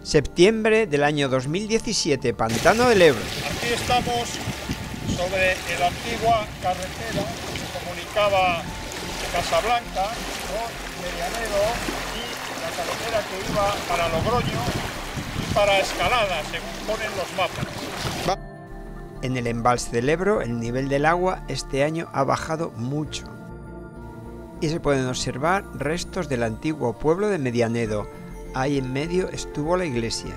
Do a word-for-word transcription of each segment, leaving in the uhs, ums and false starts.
Septiembre del año dos mil diecisiete, Pantano del Ebro. Aquí estamos sobre la antigua carretera que comunicaba Casablanca con Medianedo y la carretera que iba para Logroño y para Escalada, según ponen los mapas. En el embalse del Ebro, el nivel del agua este año ha bajado mucho y se pueden observar restos del antiguo pueblo de Medianedo. Ahí en medio estuvo la iglesia.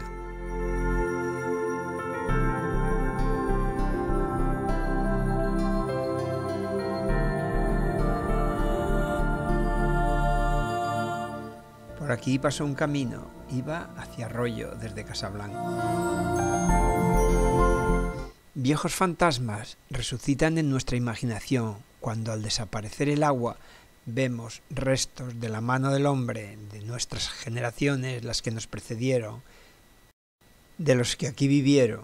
Por aquí pasó un camino, iba hacia Arroyo desde Casablanca. Viejos fantasmas resucitan en nuestra imaginación cuando al desaparecer el agua vemos restos de la mano del hombre, de nuestras generaciones, las que nos precedieron, de los que aquí vivieron.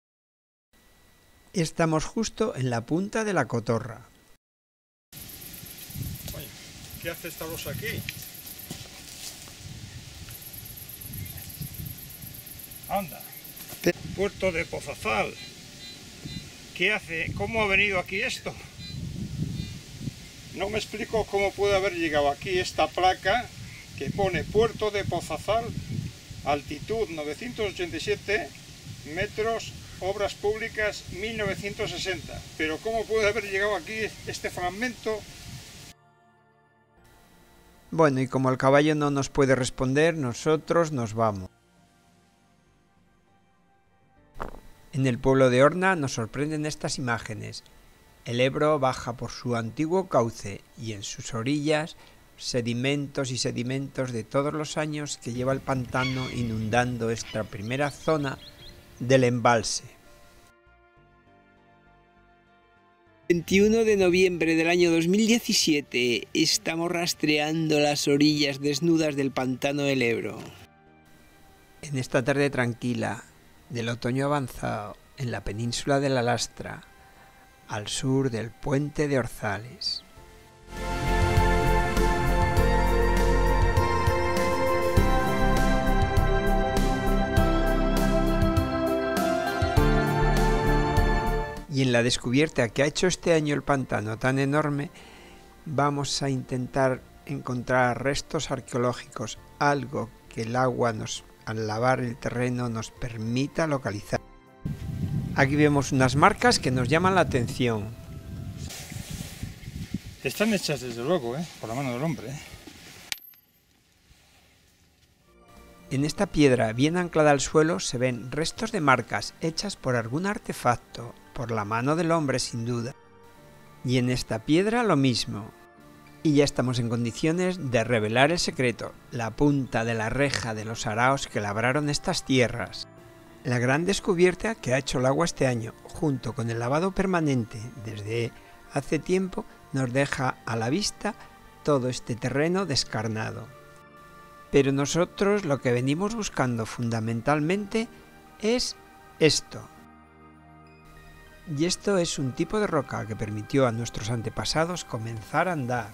Estamos justo en la punta de la cotorra. Oye, ¿qué hace esta losa aquí? Anda, puerto de Pozazal. ¿Qué hace? ¿Cómo ha venido aquí esto? No me explico cómo puede haber llegado aquí esta placa que pone Puerto de Pozazal, altitud novecientos ochenta y siete metros, obras públicas mil novecientos sesenta. Pero ¿cómo puede haber llegado aquí este fragmento? Bueno, y como el caballo no nos puede responder, nosotros nos vamos. En el pueblo de Horna nos sorprenden estas imágenes. El Ebro baja por su antiguo cauce y en sus orillas sedimentos y sedimentos de todos los años que lleva el pantano inundando esta primera zona del embalse. veintiuno de noviembre del año dos mil diecisiete, estamos rastreando las orillas desnudas del pantano del Ebro. En esta tarde tranquila del otoño avanzado en la península de la Lastra, al sur del puente de Orzales. Y en la descubierta que ha hecho este año el pantano tan enorme, vamos a intentar encontrar restos arqueológicos, algo que el agua nos, al lavar el terreno, nos permita localizar. Aquí vemos unas marcas que nos llaman la atención. Están hechas desde luego, ¿eh? Por la mano del hombre. ¿eh? En esta piedra bien anclada al suelo se ven restos de marcas hechas por algún artefacto, por la mano del hombre sin duda. Y en esta piedra lo mismo. Y ya estamos en condiciones de revelar el secreto, la punta de la reja de los araos que labraron estas tierras. La gran descubierta que ha hecho el agua este año, junto con el lavado permanente desde hace tiempo, nos deja a la vista todo este terreno descarnado. Pero nosotros lo que venimos buscando fundamentalmente es esto. Y esto es un tipo de roca que permitió a nuestros antepasados comenzar a andar.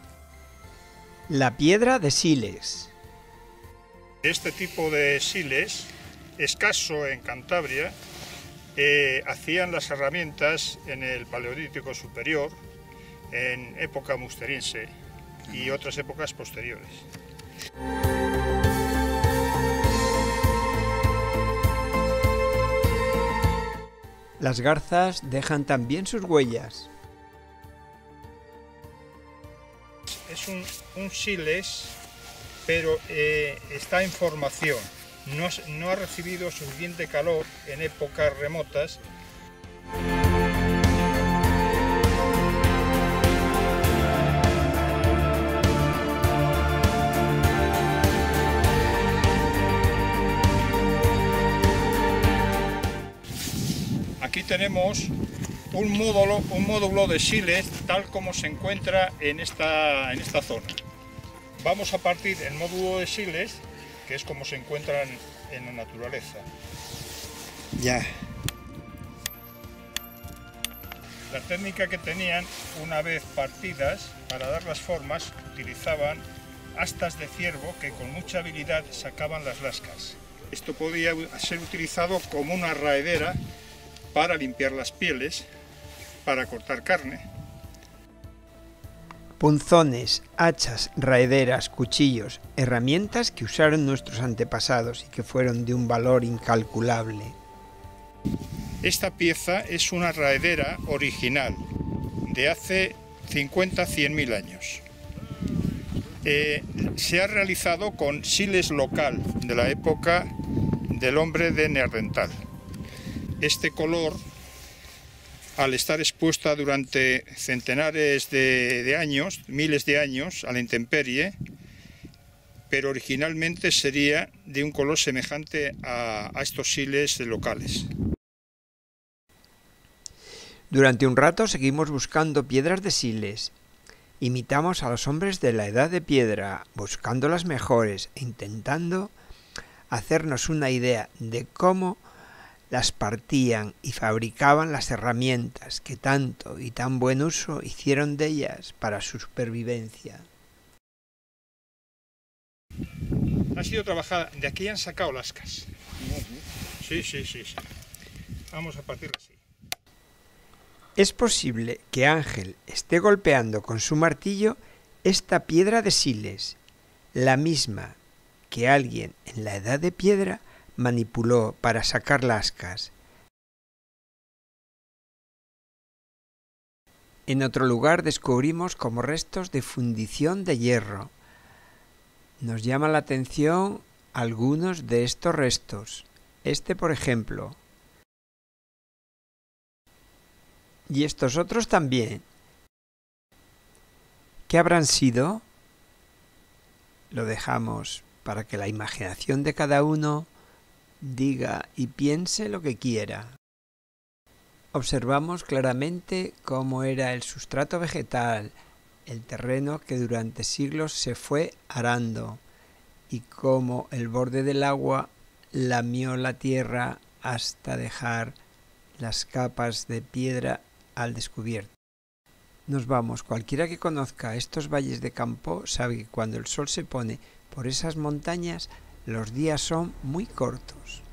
La piedra de Siles. Este tipo de siles, escaso en Cantabria, eh, hacían las herramientas en el Paleolítico Superior, en época musteriense y otras épocas posteriores. Las garzas dejan también sus huellas. Es un, un siles, pero eh, está en formación. No, no ha recibido suficiente calor en épocas remotas. Aquí tenemos un módulo, un módulo de siles tal como se encuentra en esta, en esta zona. Vamos a partir el módulo de siles, que es como se encuentran en la naturaleza. Ya. La técnica que tenían, una vez partidas, para dar las formas, utilizaban astas de ciervo que con mucha habilidad sacaban las lascas. Esto podía ser utilizado como una raedera para limpiar las pieles, para cortar carne. Punzones, hachas, raederas, cuchillos, herramientas que usaron nuestros antepasados y que fueron de un valor incalculable. Esta pieza es una raedera original de hace cincuenta a cien mil años. Eh, se ha realizado con siles local de la época del hombre de Neandertal. Este color, al estar expuesta durante centenares de, de años, miles de años, a la intemperie, pero originalmente sería de un color semejante a, a estos siles locales. Durante un rato seguimos buscando piedras de siles. Imitamos a los hombres de la edad de piedra, buscando las mejores e intentando hacernos una idea de cómo las partían y fabricaban las herramientas que tanto y tan buen uso hicieron de ellas para su supervivencia. Ha sido trabajada, de aquí han sacado lascas. Sí, sí, sí, sí. Vamos a partir así. Es posible que Ángel esté golpeando con su martillo esta piedra de siles, la misma que alguien en la edad de piedra manipuló para sacar lascas. En otro lugar descubrimos como restos de fundición de hierro. Nos llama la atención algunos de estos restos. Este, por ejemplo. Y estos otros también. ¿Qué habrán sido? Lo dejamos para que la imaginación de cada uno diga y piense lo que quiera. Observamos claramente cómo era el sustrato vegetal, el terreno que durante siglos se fue arando, y cómo el borde del agua lamió la tierra hasta dejar las capas de piedra al descubierto. Nos vamos, cualquiera que conozca estos valles de campo sabe que cuando el sol se pone por esas montañas los días son muy cortos.